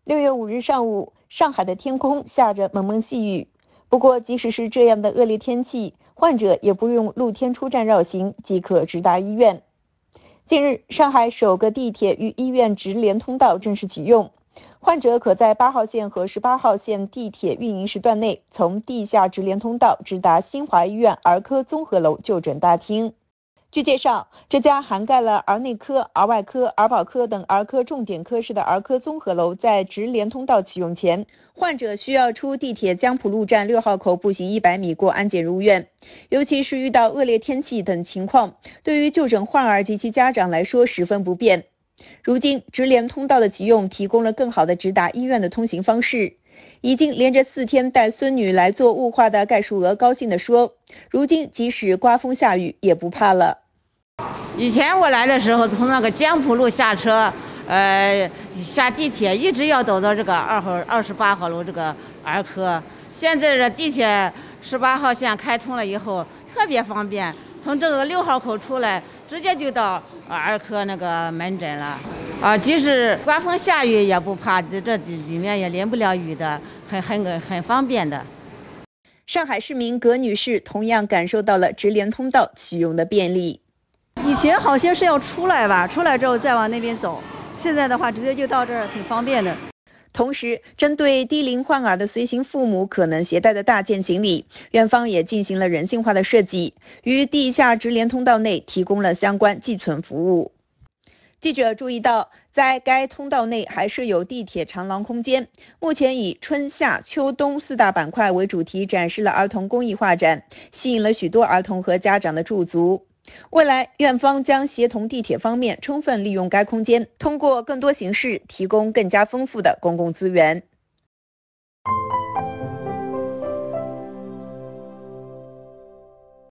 6月5日上午，上海的天空下着蒙蒙细雨。不过，即使是这样的恶劣天气，患者也不用露天出站绕行，即可直达医院。近日，上海首个地铁与医院直连通道正式启用，患者可在8号线和18号线地铁运营时段内，从地下直连通道直达新华医院儿科综合楼就诊大厅。据介绍，这家涵盖了儿内科、儿外科、儿保科等儿科重点科室的儿科综合楼，在直连通道启用前，患者需要出地铁江浦路站6号口步行100米过安检入院。尤其是遇到恶劣天气等情况，对于就诊患儿及其家长来说十分不便。如今，直连通道的启用提供了更好的直达医院的通行方式。已经连着4天带孙女来做雾化的盖树娥高兴地说：“如今即使刮风下雨也不怕了。” 以前我来的时候，从那个江浦路下车，下地铁一直要走到这个28号楼这个儿科。现在这地铁18号线开通了以后，特别方便，从这个6号口出来，直接就到儿科那个门诊了。即使刮风下雨也不怕，这里面也淋不了雨的，很方便的。 上海市民葛女士同样感受到了直连通道启用的便利。 以前好些是要出来吧，出来之后再往那边走，现在的话直接就到这儿，挺方便的。 同时，针对低龄患儿的随行父母可能携带的大件行李，院方也进行了人性化的设计，于地下直连通道内提供了相关寄存服务。记者注意到，在该通道内还设有地铁长廊空间，目前以春夏秋冬4大板块为主题展示了儿童公益画展，吸引了许多儿童和家长的驻足。未来，院方将协同地铁方面充分利用该空间，通过更多形式提供更加丰富的公共资源。